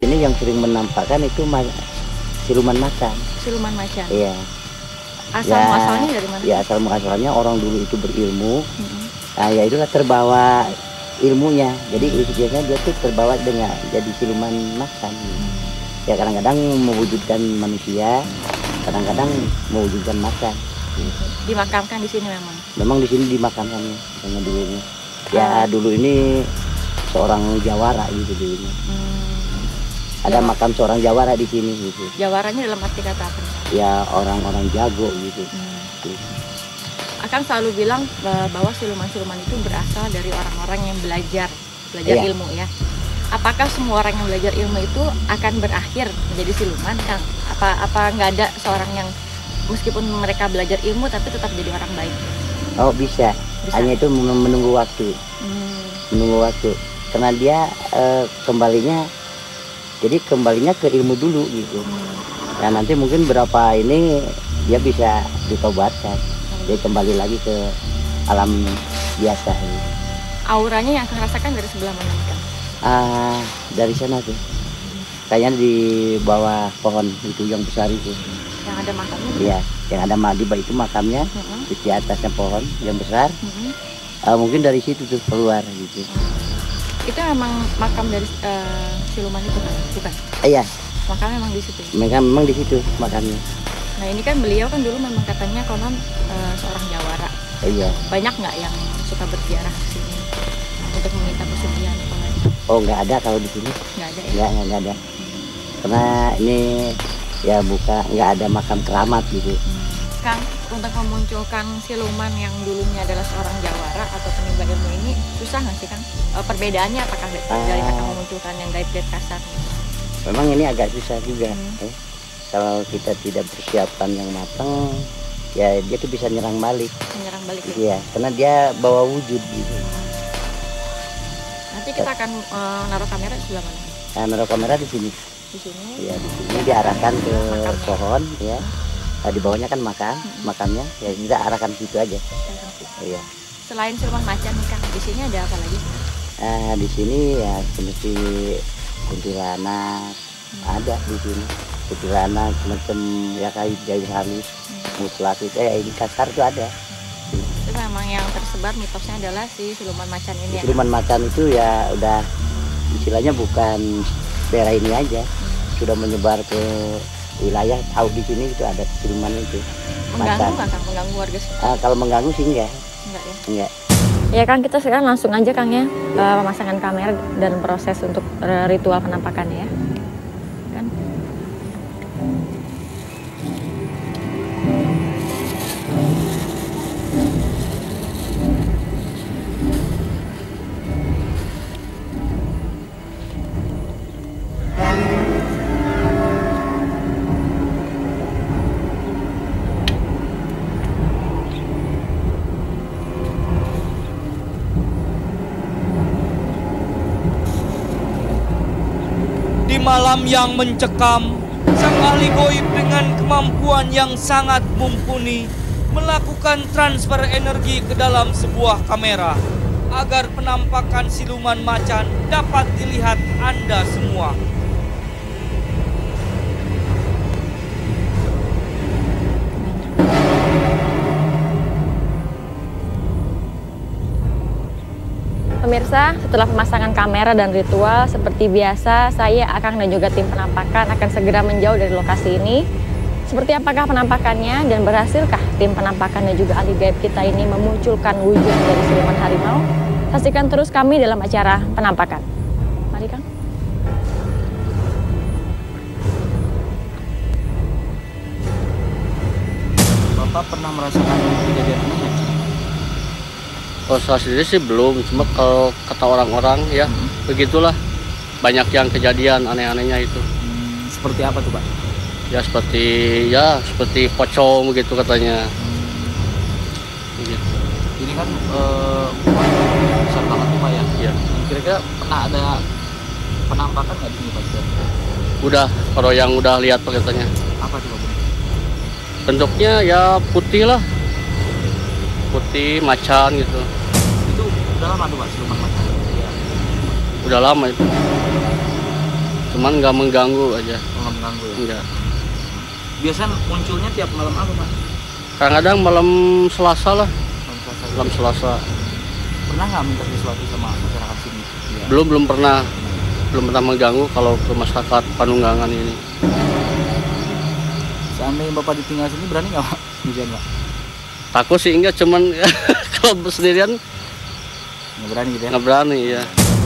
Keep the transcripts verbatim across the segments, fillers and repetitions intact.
sini yang sering menampakkan itu ma siluman macan. Siluman macan. Iya. Asal Ya, muasalnya dari mana? Ya asal muasalnya orang dulu itu berilmu. Mm-hmm. Nah ya itulah terbawa ilmunya. Jadi biasanya dia tuh terbawa dengan jadi siluman macan. Ya kadang-kadang mewujudkan manusia, kadang-kadang mewujudkan macan. Dimakamkan di sini memang. Memang di sini dimakamkannya, sama dulunya. Ya dulu ini seorang jawara gitu dulunya. Hmm. Ada makam seorang jawara di sini gitu. Jawaranya dalam arti kata apa? Ya orang-orang jago gitu. Hmm. Gitu. Akan selalu bilang bahwa siluman-siluman itu berasal dari orang-orang yang belajar, belajar Iya. ilmu ya. Apakah semua orang yang belajar ilmu itu akan berakhir menjadi siluman, Kang? Apa apa nggak ada seorang yang meskipun mereka belajar ilmu tapi tetap jadi orang baik? Oh bisa. Bisa. Hanya itu menunggu waktu, Hmm. menunggu waktu. Karena dia eh, kembalinya, jadi kembalinya ke ilmu dulu gitu. Hmm. Ya nanti mungkin berapa ini dia bisa ditobatkan. Dia kembali lagi ke alam biasa. Gitu. Auranya yang akan rasakan dari sebelah mana, Kang? Ah, dari sana tuh. Kayaknya di bawah pohon itu yang besar itu. Yang ada makamnya? Iya, yang ada madiba itu makamnya. Hmm. Di atasnya pohon yang besar. Hmm. Uh, mungkin dari situ tuh keluar gitu. Itu memang makam dari uh, siluman itu kan? Bukan? Iya, Makamnya memang di situ. mereka memang di situ makamnya. Nah ini kan beliau kan dulu memang katanya konon uh, seorang jawara. Iya. Banyak nggak yang suka berziarah ke sini untuk meminta pesugihan atau nggak? Oh nggak ada kalau di sini. Nggak ada ya? Nggak nggak nggak ada. Karena ini ya buka nggak ada makam keramat gitu. Hmm. Kang, untuk memunculkan siluman yang dulunya adalah seorang jawara atau penimba ilmu ini susah nggak sih Kang? E, perbedaannya apakah dari, Ah. dari Kakang memunculkan yang gaib-gaib kasar? Memang ini agak susah juga. Hmm. Eh. Kalau kita tidak persiapan yang matang, ya dia tuh bisa nyerang balik. Menyerang balik ya? Iya, karena dia bawa wujud gitu. Nanti kita akan e, naruh kamera di sebelah mana? Nah, naruh kamera di sini. Di sini? Ya di sini diarahkan ke Makamnya. pohon, ya. Nah, di bawahnya kan makam, makamnya. Ya kita arahkan situ aja. Iya. Selain siluman macan nih Kang, di sini ada apa lagi? Nah, di sini ya seperti kuntilanak, ada di sini. Kuntilanak semacam ya kayak jahit halus, mutlak itu, eh ini kasar tuh ada. Itu memang yang tersebar mitosnya adalah si siluman macan ini ya? Siluman macan itu ya udah istilahnya bukan daerah ini aja, sudah menyebar ke wilayah. Tahu di sini itu ada siluman itu. Mengganggu Macan. nggak Kang? Mengganggu warga sekitar? Ah, kalau mengganggu sih enggak, Enggak ya? enggak. Ya Kang, kita sekarang langsung aja Kang ya uh, pemasangan kamera dan proses untuk uh, ritual penampakannya ya. Kan? Di malam yang mencekam, sang ahli goib dengan kemampuan yang sangat mumpuni melakukan transfer energi ke dalam sebuah kamera agar penampakan siluman macan dapat dilihat Anda semua. Pemirsa, setelah pemasangan kamera dan ritual, seperti biasa, saya akan dan juga tim penampakan akan segera menjauh dari lokasi ini. Seperti apakah penampakannya dan berhasilkah tim penampakan dan juga ahli gaib kita ini memunculkan wujud dari siluman harimau? Saksikan terus kami dalam acara penampakan. Mari Kang. Bapak pernah merasakan kejadian aneh? Kalau saya sendiri sih belum, cuma kalau kata orang-orang ya Hmm. begitulah, banyak yang kejadian aneh-anehnya itu. Hmm, seperti apa tuh Pak? Ya seperti ya seperti pocong begitu katanya. Begitu. Ini kan eh, besar banget tuh Pak ya? Ya. Kira-kira pernah ada penampakan nggak di sini Pak? Udah, kalau yang udah lihat Pak, katanya Apa tuh Pak? bentuknya ya putih lah, putih macan gitu. Itu udah lama tuh Pak siluman macan? Iya. Udah lama itu. cuman nggak mengganggu aja. Nggak mengganggu ya? Enggak. Biasanya munculnya tiap malam apa Pak? Kadang-kadang malam Selasa lah, Malam Selasa. malam Selasa. Pernah nggak minta sesuatu sama masyarakat sini? Ya. Belum belum pernah, belum pernah mengganggu kalau ke masyarakat Panunggangan ini. Seandainya Bapak ditinggal sini berani nggak Pak? Sendirian Pak? Takut sih enggak, cuman kalau sendirian Nggak berani gitu ya? nggak berani ya.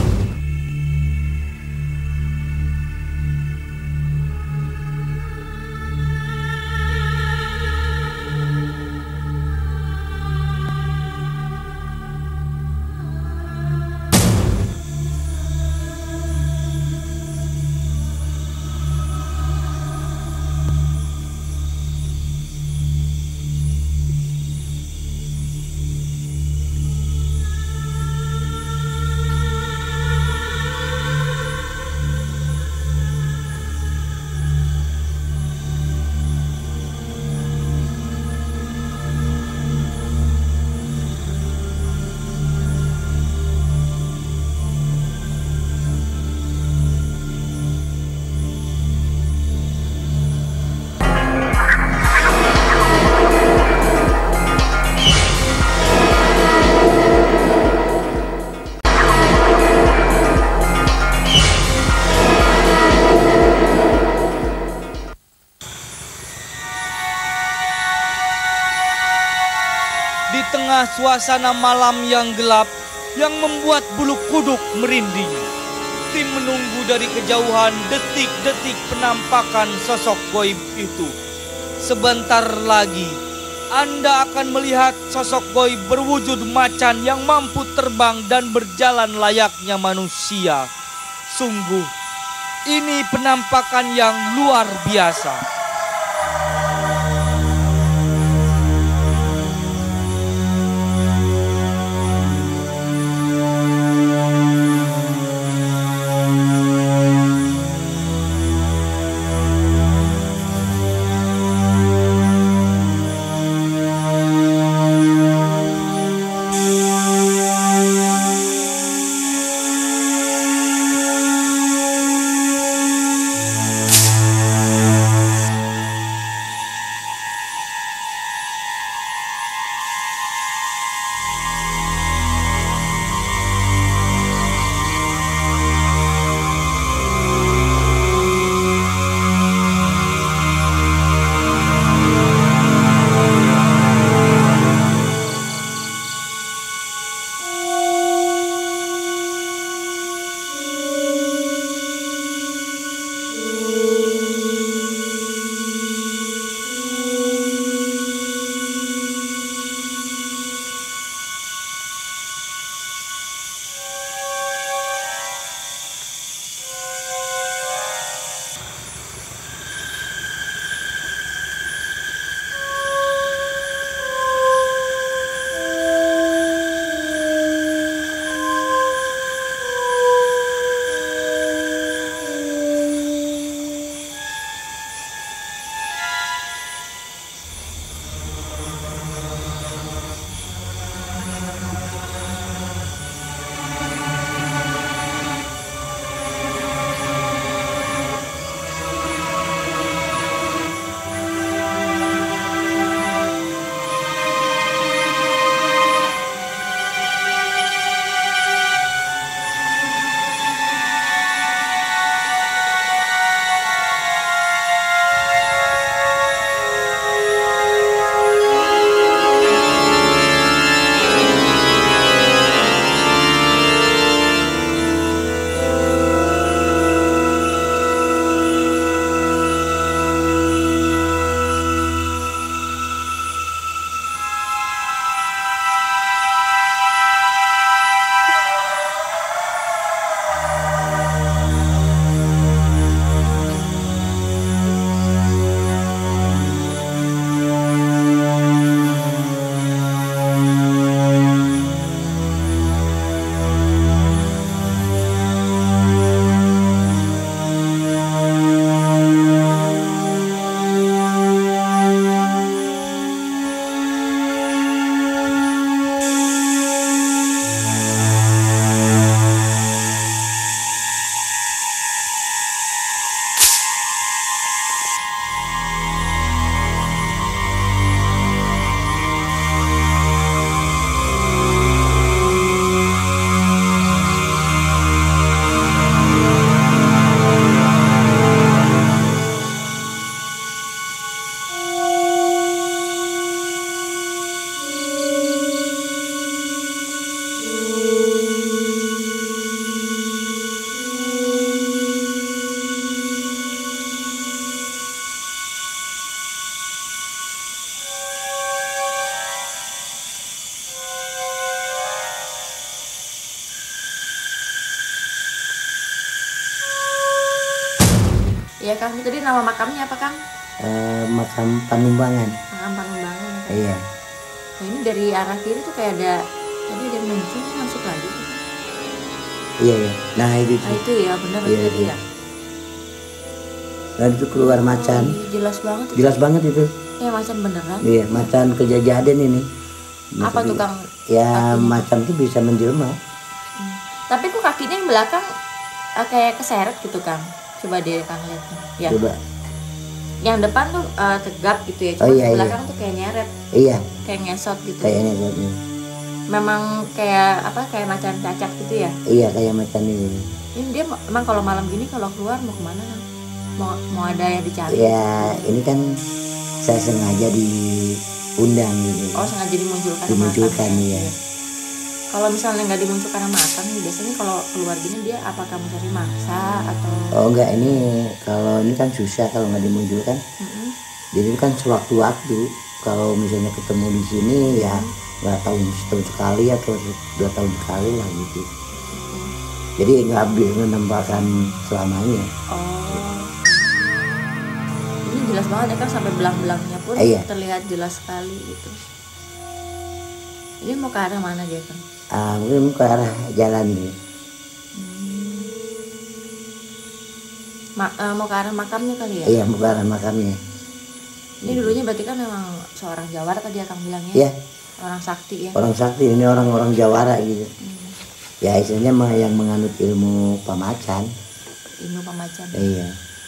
Di tengah suasana malam yang gelap yang membuat bulu kuduk merinding, tim menunggu dari kejauhan detik-detik penampakan sosok goib itu. Sebentar lagi Anda akan melihat sosok goib berwujud macan yang mampu terbang dan berjalan layaknya manusia. Sungguh, ini penampakan yang luar biasa. Iya Kang, tadi nama makamnya apa Kang? Eh, makam Panumbangan. Makam Panumbangan. Iya. Nah, ini dari arah kiri tuh kayak ada tadi ada muncul masuk lagi. Iya ya. Nah itu. Nah itu ya benar Iya, tadi iya. ya. Dan itu keluar macan. Oh, jelas banget. Itu. Jelas banget itu. Ya macan beneran. Iya, macan Kejajaden ini. Apa tuh Kang? Ya kakinya? macan tuh bisa menjelma. Hmm. Tapi kok kakinya yang belakang uh, kayak keseret gitu Kang. Coba deh Kang lihat. Ya. Coba. Yang depan tuh uh, tegap gitu ya. Cuma Oh, iya, yang belakang iya. tuh kayak nyeret, Iya, kayak ngesot gitu. kayaknya gitu. Memang kayak apa? Kayak macan cacat gitu ya. Iya, kayak macan ini. Ini dia emang kalau malam gini kalau keluar mau kemana Kang? Mau mau ada yang dicari? Ya, ini kan saya sengaja diundang gitu. Oh sengaja dimunculkan. Dimunculkan sama ya. Kang. Kalau misalnya nggak dimunculkan sama Kang, biasanya kalau keluar gini dia apakah mencari mangsa atau? Oh enggak, ini kalau ini kan susah kalau nggak dimunculkan. Mm-mm. Jadi kan sewaktu-waktu kalau misalnya ketemu di sini ya nggak tahu setahun sekali atau dua tahun sekali lah gitu. Jadi nggak bisa menambahkan selamanya. Oh. Ini jelas banget ya kan sampai belang-belangnya pun Eh, iya. terlihat jelas sekali gitu. Ini mau ke arah mana dia kan? Ah, mungkin ke arah jalan nih. Ma- eh, mau ke arah makamnya kali ya? Iya, mau ke arah makamnya. Ini dulunya berarti kan memang seorang Jawara tadi Akang bilangnya. Iya, Orang sakti ya. orang sakti ini orang-orang Jawara gitu. Hmm. Ya istilahnya mah yang menganut ilmu pamacan. Ilmu pemacan. Iya,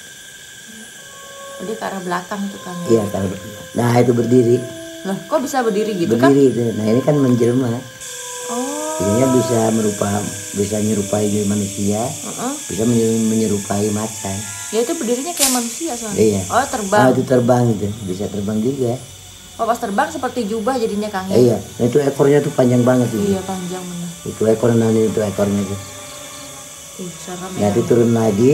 Jadi ke arah belakang tuh kan. iya kalau nah itu berdiri, Loh, kok bisa berdiri gitu kan? berdiri itu. Nah ini kan menjelma. Oh. Jadinya bisa merupa bisa menyerupai manusia, Heeh. bisa menye- menyerupai macan. Ya itu berdirinya kayak manusia soalnya. Iya. Oh, Ah, terbang. itu terbang itu, bisa terbang juga. Oh, pas terbang seperti jubah jadinya Kang ya? Iya, nah, itu ekornya tuh panjang banget itu. Iya, panjang bener. Itu ekor nanti itu ekornya itu. Ih, serem Nah, ya. itu turun lagi.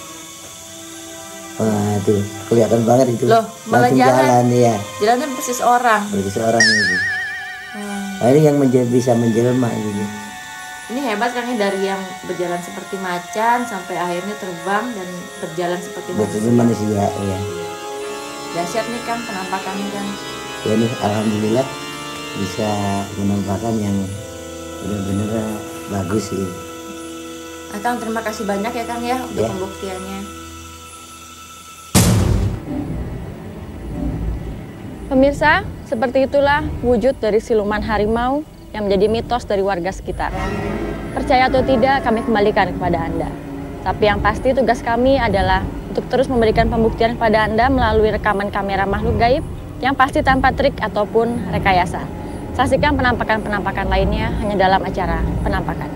Wah, itu kelihatan banget itu. Loh, malah langsung jalan. jalan ya. Jalannya persis orang. Bagi seorang itu. Hmm. Nah, ini yang menje- bisa menjelma gitu. Ini hebat Kang ya, dari yang berjalan seperti macan sampai akhirnya terbang dan berjalan seperti Betul manusia. manusia, ya. Dahsyat nih Kang penampakannya Kang. Ya ini alhamdulillah bisa menampakkan yang benar-benar bagus sih. Nah, Kang terima kasih banyak ya Kang ya untuk Ya. pembuktiannya. Pemirsa, seperti itulah wujud dari siluman harimau yang menjadi mitos dari warga sekitar. Percaya atau tidak, kami kembalikan kepada Anda. Tapi yang pasti tugas kami adalah untuk terus memberikan pembuktian kepada Anda melalui rekaman kamera makhluk gaib yang pasti tanpa trik ataupun rekayasa. Saksikan penampakan-penampakan lainnya hanya dalam acara Penampakan.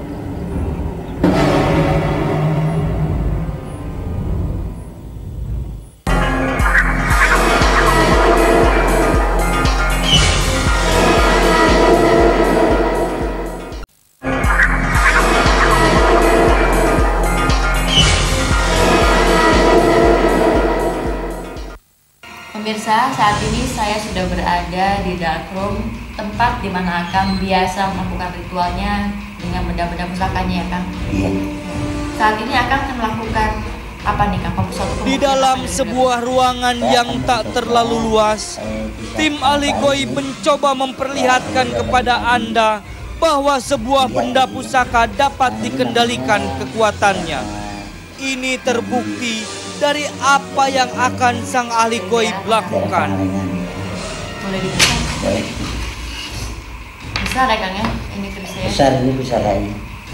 Pemirsa, saat ini saya sudah berada di dark room, tempat di mana Akang biasa melakukan ritualnya dengan benda-benda pusakanya ya Kang. Iya. Saat ini Akang akan melakukan apa nih Kang? Suatu Di pembuktian dalam apa dari sebuah ruangan yang tak terlalu luas, tim ahli goib mencoba memperlihatkan kepada Anda bahwa sebuah benda pusaka dapat dikendalikan kekuatannya. Ini terbukti dari apa yang akan sang ahli goib lakukan. boleh dibuka? Boleh. Besar ya Kang ya? Ini kerisnya. Besar ini besar ini.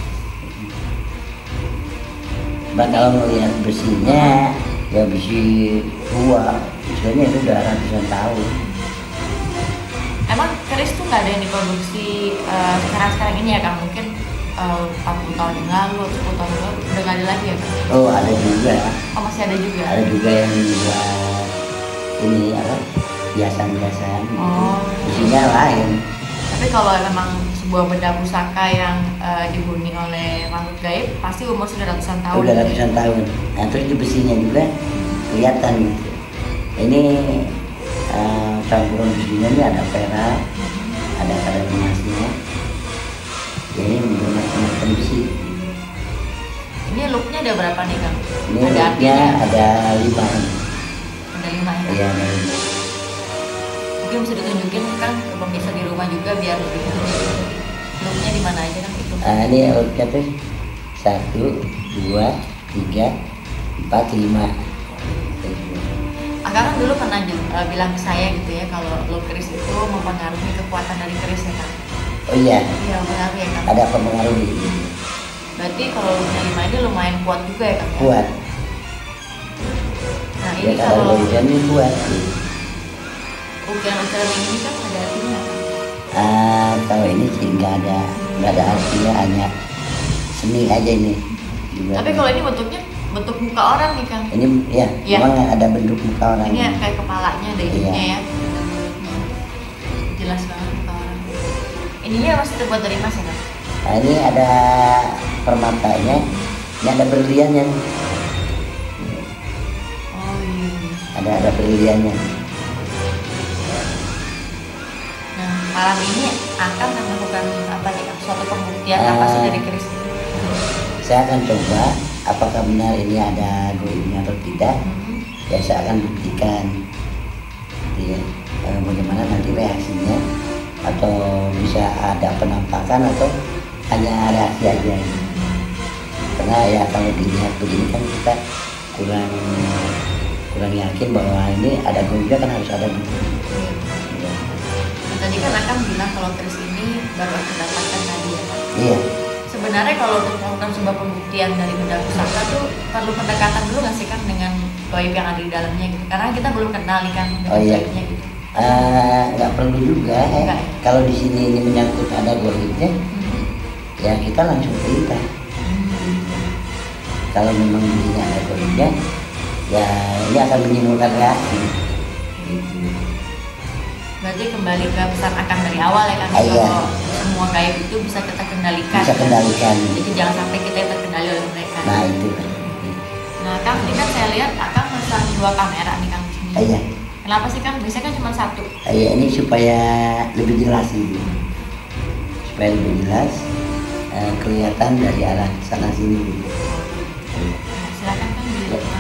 Mbak kalau melihat besinya, ya besi tua, biasanya itu udah ratusan tahun. Emang keris tuh nggak ada yang diproduksi eh, sekarang-sekarang ini ya Kang? Mungkin eh, empat puluh tahun yang lalu, sepuluh tahun yang lalu udah nggak ada lagi ya Kang? Oh ada juga, Oh masih ada juga? ada juga yang buat ini apa hiasan-hiasan. Oh. Besinya lain. Tapi kalau memang sebuah benda pusaka yang eh, dihuni oleh makhluk gaib, pasti umur sudah ratusan tahun. Udah ratusan tahun. Nah terus di besinya juga kelihatan gitu. Ini uh, campuran besinya ini ada perak, ada kadar emasnya. Jadi menggunakan besi. Ini loopnya ada berapa nih Kang? Ini Ada loopnya artinya? ada lima. Ada lima ya? Iya, ada lima. Mungkin bisa ditunjukin kan ke pemirsa di rumah juga biar lebih ngerti. Loopnya di mana aja kan itu? Nah, ini loopnya tuh satu, dua, tiga, empat, lima. Akang kan dulu pernah ju- uh, bilang ke saya gitu ya kalau loop keris itu mempengaruhi kekuatan dari keris ya Kang? Oh iya, Iya mempengaruhi ya Kang? ada pengaruh di Berarti kalau loopnya lima ini lumayan kuat juga ya Kang? ya? kuat. Nah Ya ini kalau kalau hujan ini kuat. ukiran-ukiran ini kan ada artinya Kang? Ah, kalau ini sih nggak ada, nggak ada artinya, hanya seni aja ini. Juga. Tapi kalau ini bentuknya bentuk muka orang nih Kang? ini ya, Iya. memang ada bentuk muka orang. Ini kayak kepalanya ada hidungnya Iya. ya. Jelas banget muka orang. Ininya masih terbuat dari emas ya Kang? Nah, ini ada permatanya, ini ada berliannya, Oh iya. ada ada berliannya. Nah malam ini akan melakukan apa nih Kang? Suatu pembuktian apa sih Ah. dari keris ini? Saya akan coba apakah benar ini ada goibnya atau tidak. Hmm. Ya saya akan buktikan. Jadi, eh, bagaimana nanti reaksinya, atau bisa ada penampakan atau hanya reaksi aja. Karena ya kalau dilihat begini kan kita kurang kurang yakin bahwa ini ada goibnya, kan harus ada gitu. Ya. Nah, tadi kan akan bilang kalau keris ini baru akan dapatkan tadi ya Kang? Iya. Sebenarnya kalau untuk melakukan sebuah pembuktian dari benda pusaka tuh perlu pendekatan dulu nggak sih kan dengan goib yang ada di dalamnya gitu? Karena kita belum kenal nih kan dengan Oh, iya. goibnya gitu. Eh, nggak perlu juga ya. Nggak. Kalau di sini ini menyangkut ada goibnya, Hmm. ya kita langsung perintah. Kalau memang di sini ada goibnya, ya ini akan menimbulkan reaksi. Gitu. Berarti kembali ke pesan akan dari awal ya kan? Ah, iya. Kalau semua gaib itu bisa kita kendalikan. Bisa kan? kendalikan. Jadi jangan sampai kita yang terkendali oleh mereka. Nah itu. Nah Kang, ini kan saya lihat Akang pasang dua kamera nih Kang di sini. Ah, iya. Kenapa sih Kang? Biasanya kan cuma satu. Ah, iya, ini supaya lebih jelas gitu. Supaya lebih jelas, eh, kelihatan dari arah sana sini gitu. Nah, silakan Kang dilihat.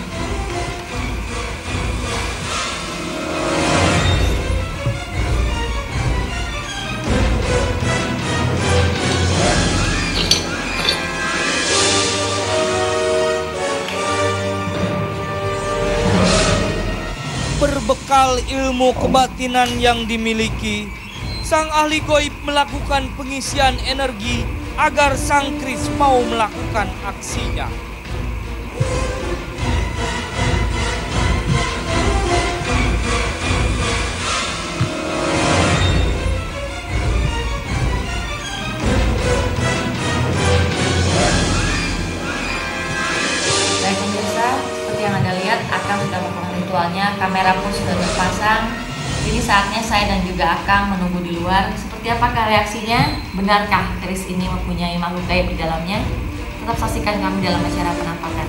Berbekal ilmu kebatinan yang dimiliki, sang ahli goib melakukan pengisian energi agar sang keris mau melakukan aksinya. Baik pemirsa, seperti yang Anda lihat, Akang sudah melakukan ritualnya, kamera pun sudah terpasang. Kini saatnya saya dan juga Akang menunggu di luar. Seperti apakah reaksinya? Benarkah keris ini mempunyai makhluk gaib di dalamnya? Tetap saksikan kami dalam acara penampakan.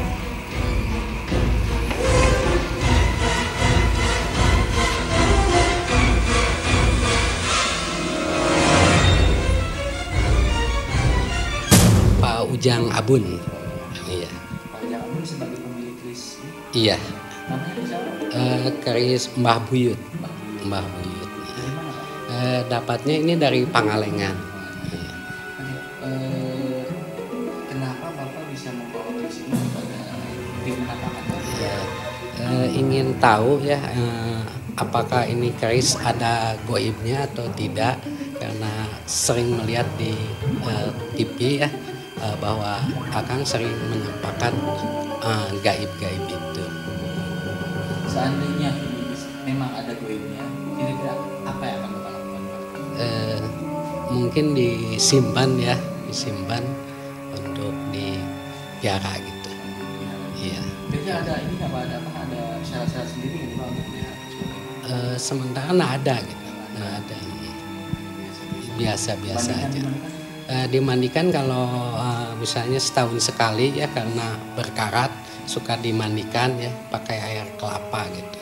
Pak Ujang Abun. Iya. Pak Ujang Abun sebagai pemilik keris ini, Iya. namanya keris apa? Eh, keris Mbah Buyut. Mbak Buyut. Mbah Buyut. Dari mana Pak? Eh, dapatnya ini dari Pangalengan. Iya. Oke, eh, kenapa Bapak bisa membawa keris ini kepada tim penampakan? Iya. Eh, ingin tahu ya eh, apakah ini keris ada goibnya atau tidak, karena sering melihat di eh, T V ya eh, bahwa Akang sering menampakkan eh, gaib-gaib itu. Seandainya ini memang ada goibnya, kira-kira apa yang akan Bapak lakukan Pak? Eh, mungkin disimpan ya, disimpan untuk dipiara gitu. Iya. Jadi ada ini nggak Pak? Ada apa? Ada syarat-syarat sendiri nggak Pak untuk melihat seperti itu? Eh, sementara nggak ada gitu, nggak ada. Biasa-biasa Bandingkan aja. dimandikan? Eh, dimandikan kalau eh, misalnya setahun sekali ya, karena berkarat suka dimandikan ya pakai air kelapa gitu.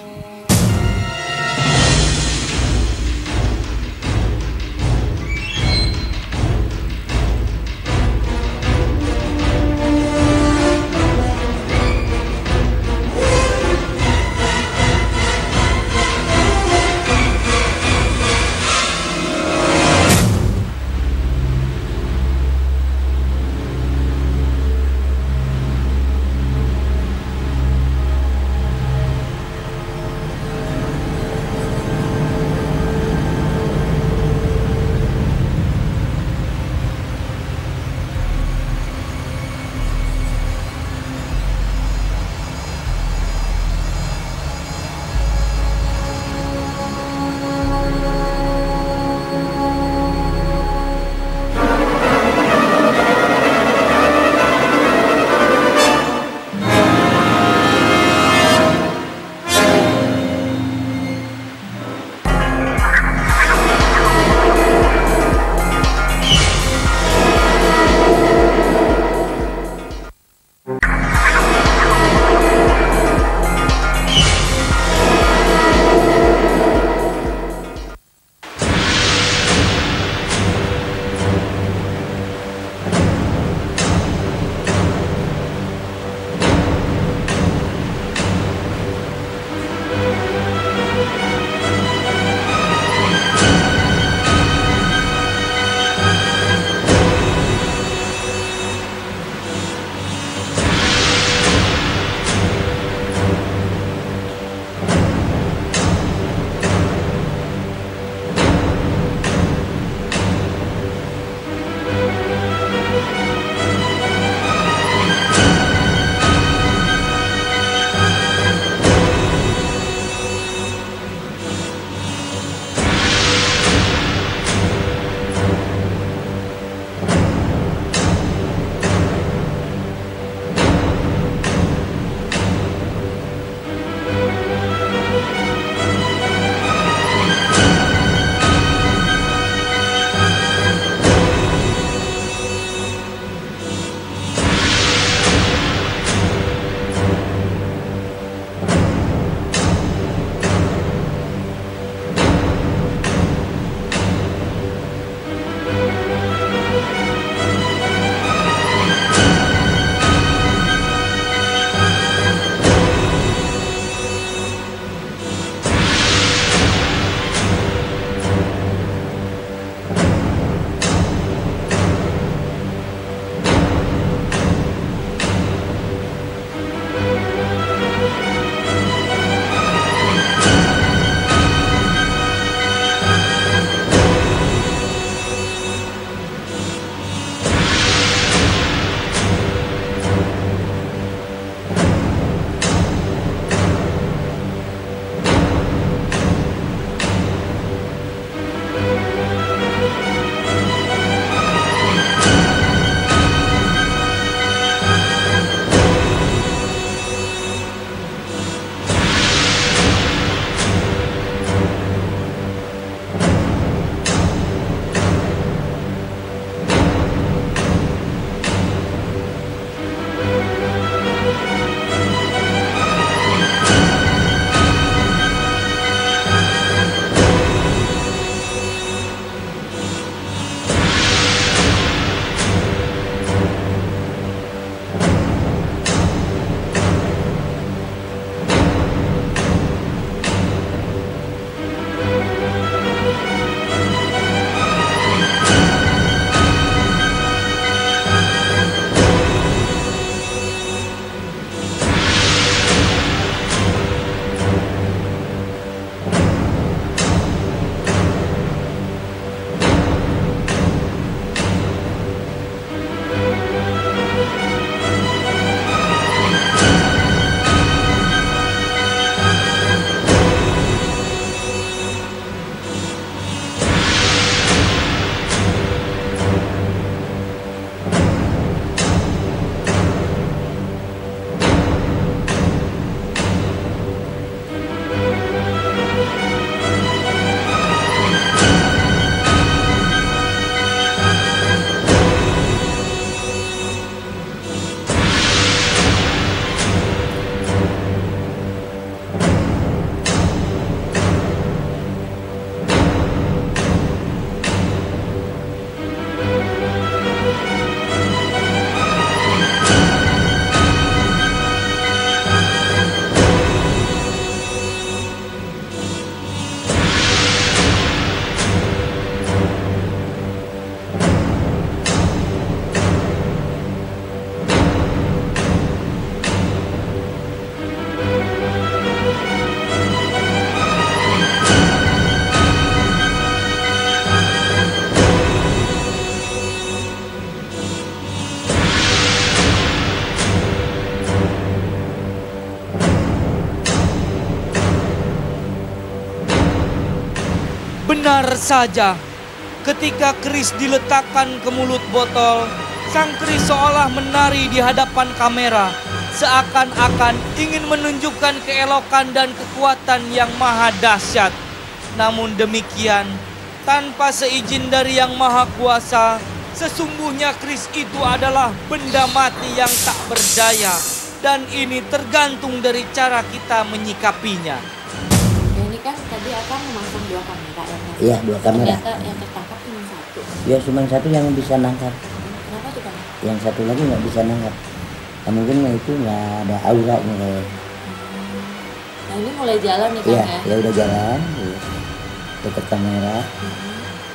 Benar saja, ketika keris diletakkan ke mulut botol, sang keris seolah menari di hadapan kamera, seakan-akan ingin menunjukkan keelokan dan kekuatan yang maha dahsyat. Namun demikian, tanpa seizin dari Yang Maha Kuasa, sesungguhnya keris itu adalah benda mati yang tak berdaya. Dan ini tergantung dari cara kita menyikapinya. Ya, ini kan tadi akan memasang dua kamera ya kan? Iya, dua kamera. Ternyata yang tertangkap cuma satu. Ya cuma satu yang bisa nangkap. Kenapa tuh kan? Yang satu lagi nggak bisa nangkap. Nah, mungkin itu nggak ada auranya kayak. Nah ini mulai jalan nih kan Iya, ya? ya udah jalan. Ya. Dekat kamera. Mm-hmm.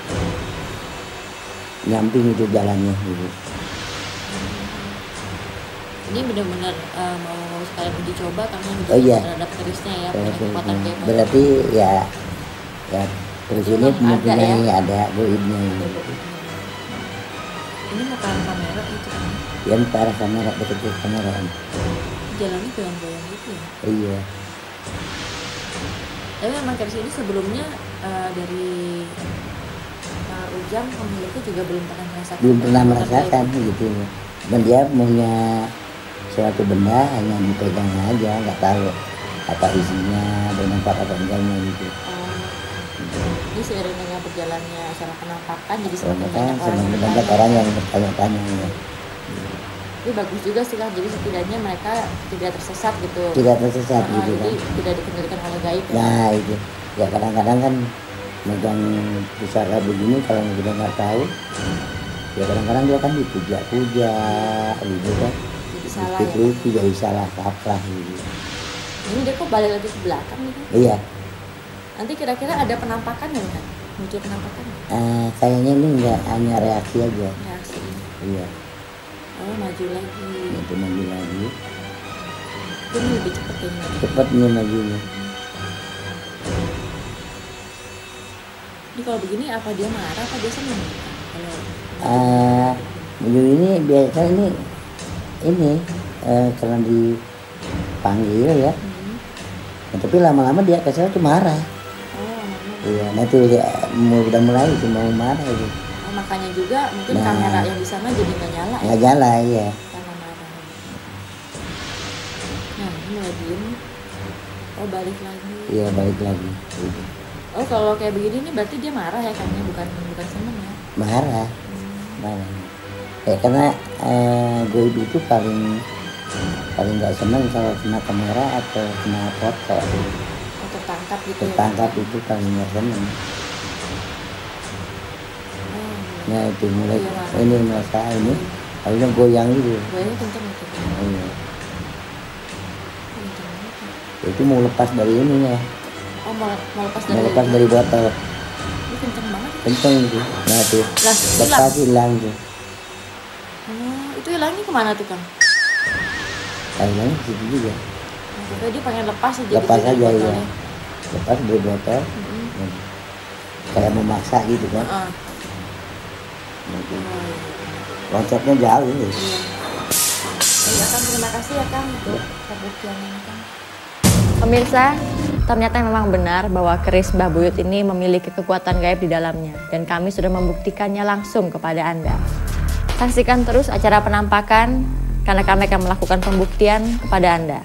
Nyamping itu jalannya gitu. Ini benar-benar uh, mau sekalian uji coba karena uji Oh, iya. terhadap kerisnya ya, punya Berarti, kekuatan kayak apa. berarti ya ya terus ini Memang ada mempunyai ya? ada goibnya gitu. Ini mau ke arah kamera gitu kan? Yang ke arah kamera, dekat ke kamera. Jalannya goyang-goyang gitu ya? Iya. Tapi memang keris ini sebelumnya uh, dari Pak Ujang pemiliknya juga belum pernah merasakan. Belum pernah kekuatan merasakan gaib. gitu. Dan dia punya suatu benda hanya dipegang aja, nggak tahu apa isinya, bermanfaat apa enggaknya gitu. Oh, ini seiring dengan berjalannya acara penampakan jadi semakin Soalnya banyak kan orang semakin yang banyak bertanya. orang yang bertanya-tanya ya. Ini bagus juga sih kan, jadi setidaknya mereka tidak tersesat gitu. Tidak tersesat Nah, gitu kan. jadi tidak dikendalikan oleh gaib ya. Nah itu ya kadang-kadang kan megang pusaka begini kalau kita nggak tahu ya kadang-kadang dia kan dipuja-puja gitu kan. Jadi salah ya. Itu jadi salah kaprah gitu. Ini dia kok balik lagi ke belakang nih kan? Iya. Nanti kira-kira ada penampakan ya kan? Muncul penampakan ya? Eh, kayaknya ini nggak hanya reaksi aja. Reaksi. Iya. Oh maju lagi. Itu maju lagi. Ini lebih cepet ya. Ini. Cepat nih majunya. Ini kalau begini apa dia marah apa dia seneng? Kalau Eh, maju ini biasa ini ini eh, karena dipanggil ya. hmm. Nah, tapi lama-lama dia kesel tuh marah. Oh, mama. Iya, nah itu dia mau- udah mulai itu mau marah itu. Oh, makanya juga mungkin Nah. kamera yang di sana jadi nggak nyala ya Nggak jalan ya. karena marah. Nah ini mulai diem. Oh balik lagi. Iya balik lagi. Gitu. Oh kalau kayak begini nih berarti dia marah ya kayaknya bukan bukan seneng ya. Marah, marah. Ya karena eh, gue itu paling paling nggak seneng kalau kena kamera atau kena foto. Oh tertangkap gitu Tertangkap ya. itu paling nggak seneng. Oh, Nah itu mulai Iya, marah. ini merasa ini, akhirnya goyang gitu. goyangnya kenceng gitu. Iya. Kenceng banget ya. Itu mau lepas dari ininya, Oh mau, mau lepas dari mau lepas dari botol, ini kenceng banget. kenceng gitu. Nah tuh Lah hilang. lepas hilang tuh. Oh itu hilangnya kemana tuh Kang? Hilangnya situ juga. Nah, pokoknya dia pengen lepas aja. Lepas gitu dari aja ya. botolnya. Lepas dari botol. Mm-mm. Nah, kayak memaksa gitu kan. Heeh. Nah, itu. Oh, iya. Loncatnya jauh gitu. Iya. Ya Kang, terima kasih ya Kang untuk pembuktian ini Kang. Pemirsa, ternyata memang benar bahwa keris Mbah Buyut ini memiliki kekuatan gaib di dalamnya dan kami sudah membuktikannya langsung kepada Anda. Saksikan terus acara penampakan karena kami akan melakukan pembuktian kepada Anda.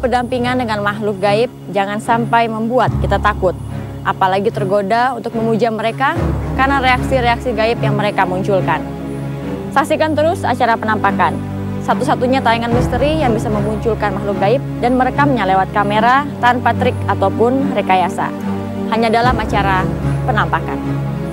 berdampingan dengan makhluk gaib jangan sampai membuat kita takut, apalagi tergoda untuk memuja mereka karena reaksi-reaksi gaib yang mereka munculkan. Saksikan terus acara penampakan, satu-satunya tayangan misteri yang bisa memunculkan makhluk gaib dan merekamnya lewat kamera tanpa trik ataupun rekayasa. Hanya dalam acara penampakan.